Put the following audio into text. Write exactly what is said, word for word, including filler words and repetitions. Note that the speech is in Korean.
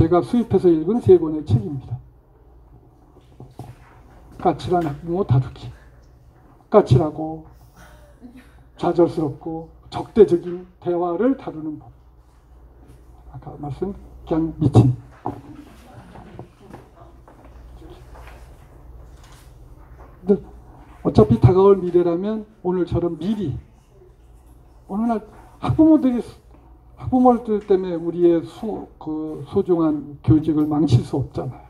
제가 수입해서 읽은 세 권의 책입니다. 까칠한 학부모 다루기. 까칠하고 좌절스럽고 적대적인 대화를 다루는 법. 아까 말씀 그냥 미친. 근데 어차피 다가올 미래라면 오늘처럼 미리 어느 날 학부모들이 학부모들 때문에 우리의 소, 그 소중한 교직을 망칠 수 없잖아요.